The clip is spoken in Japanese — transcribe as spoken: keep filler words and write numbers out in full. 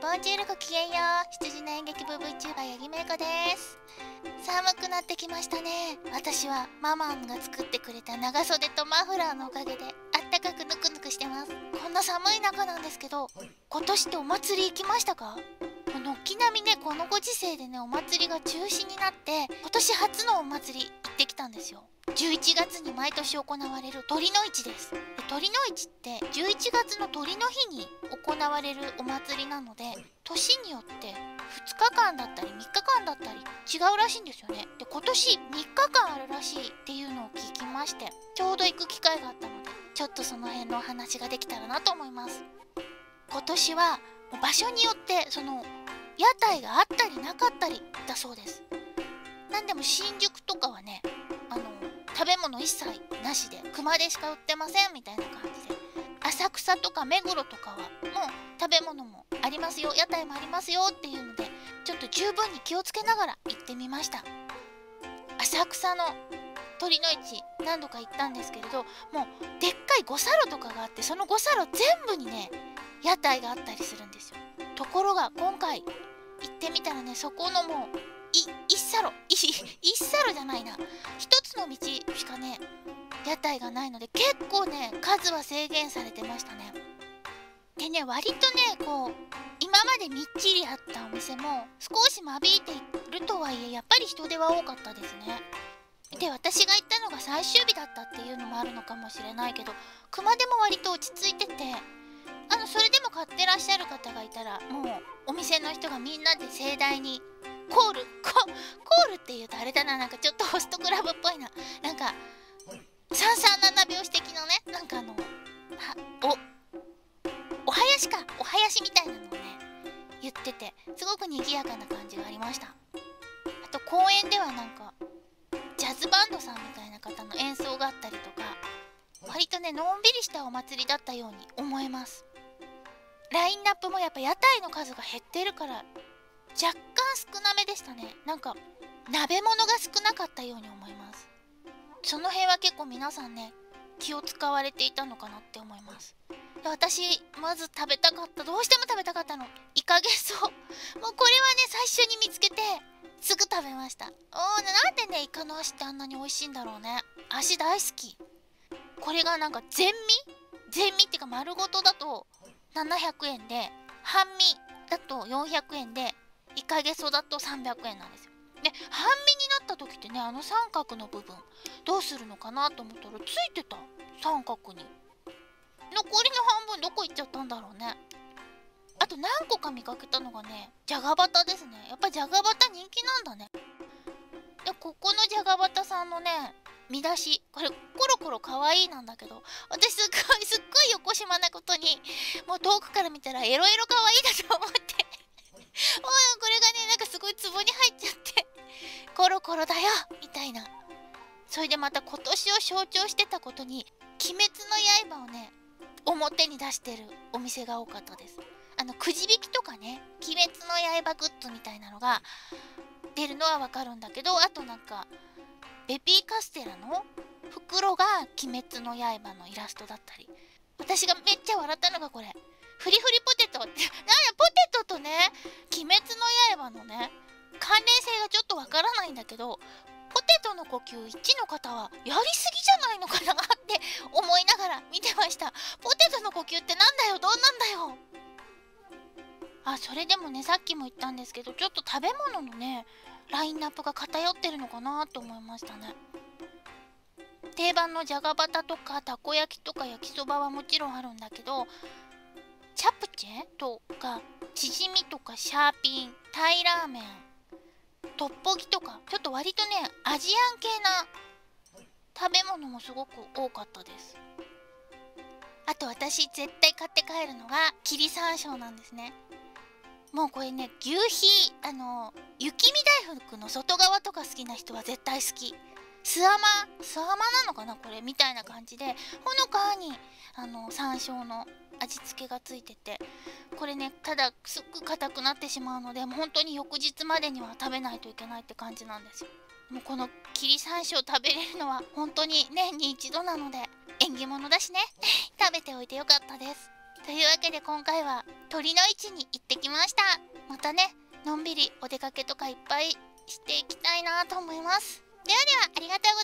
ボンジュール、ごきげんよう。羊の演劇部 VTuber 八木めいこです。寒くなってきましたね。私はママンが作ってくれた長袖とマフラーのおかげであったかくぬくぬくしてます。こんな寒い中なんですけど、今年ってお祭り行きましたか？軒並みね、このご時世でね、お祭りが中止になって、今年初のお祭り行ってきたんですよ。じゅういちがつに毎年行われる鳥の市です。で鳥の市ってじゅういちがつの鳥の日に行われるお祭りなので、年によってふつかかんだったりみっかかんだったり違うらしいんですよね。で今年みっかかんあるらしいっていうのを聞きまして、ちょうど行く機会があったので、ちょっとその辺のお話ができたらなと思います。今年は場所によってその屋台があったりなかったりだそうです。なんでも新宿とかはね、あの食べ物一切なしで熊手しか売ってませんみたいな感じで、浅草とか目黒とかはもう食べ物もありますよ、屋台もありますよっていうので、ちょっと十分に気をつけながら行ってみました。浅草の鳥の市何度か行ったんですけれど、もうでっかい五差路とかがあって、その五差路全部にね屋台があったりするんですよ。ところが今回行ってみたらね、そこのもうい一差路い一差路じゃないな、一つの道しかね屋台がないので、結構ね数は制限されてましたね。でね、割とねこう今までみっちりあったお店も少し間引いているとはいえ、やっぱり人手は多かったですね。で私が行ったのが最終日だったっていうのもあるのかもしれないけど、熊手も割と落ち着いてて、あのそれでも買ってらっしゃる方がいたら、もうお店の人がみんなで盛大にコールココールっていうとあれだな、なんかちょっとホストクラブっぽいな、なんか三三七拍子的なね、なんかあのはおお囃子かお囃子みたいなのをね言ってて、すごく賑やかな感じがありました。あと公園ではなんかジャズバンドさんみたいな方の演奏があったりとか、割とねのんびりしたお祭りだったように思えます。ラインナップもやっぱ屋台の数が減ってるから若干少なめでしたね。なんか鍋物が少なかったように思います。その辺は結構皆さんね気を使われていたのかなって思います。で私まず食べたかった、どうしても食べたかったのイカゲソ。もうこれはね最初に見つけてすぐ食べました。おー、なんでねイカの足ってあんなに美味しいんだろうね。足大好き。これがなんか全身全身っていうか丸ごとだとななひゃくえんで、半身だとよんひゃくえんで、イカゲソだとさんびゃくえんなんですよ。で半身になった時ってね、あの三角の部分どうするのかなと思ったらついてた、三角に。残りの半分どこ行っちゃったんだろうね。あと何個か見かけたのがねじゃがバタですね。やっぱじゃがバタ人気なんだね。でここのじゃがバタさんのね見出し、これコロコロかわいいなんだけど、私すっごいすっごいよこしまなことに、もう遠くから見たらエロエロかわいいだと思っておい、これがねなんかすごいツボに入っちゃって、コロコロだよみたいな。それでまた今年を象徴してたことに、鬼滅の刃をね表に出してるお店が多かったです。あのくじ引きとかね、鬼滅の刃グッズみたいなのが出るのはわかるんだけど、あとなんかベビーカステラの袋が鬼滅の刃のイラストだったり、私がめっちゃ笑ったのがこれフリフリポテトってなんや、ポテトとね鬼滅の刃のね関連性がちょっとわからないんだけど、ポテトの呼吸いちの方はやりすぎじゃないのかなって思いながら見てました。ポテトの呼吸ってなんだよ、どうなんだよ。あ、それでもねさっきも言ったんですけど、ちょっと食べ物のねラインナップが偏ってるのかなと思いましたね。定番のじゃがバタとかたこ焼きとか焼きそばはもちろんあるんだけど、チャプチェとかチヂミとかシャーピン、タイラーメン、トッポギとか、ちょっと割とねアジアン系な食べ物もすごく多かったです。あと私絶対買って帰るのが霧山椒なんですね。もうこれね牛皮、あの雪見大福の外側とか好きな人は絶対好き。素甘素甘なのかなこれみたいな感じで、ほのかにあの山椒の味付けがついてて、これねただすっごく硬くなってしまうので、もう本当に翌日までには食べないといけないって感じなんですよ。もうこの霧山椒食べれるのは本当に年に一度なので縁起物だしね食べておいてよかったです。 というわけで今回は鳥の市に行ってきました。またね、のんびりお出かけとかいっぱいしていきたいなと思います。ではでは、ありがとうございました。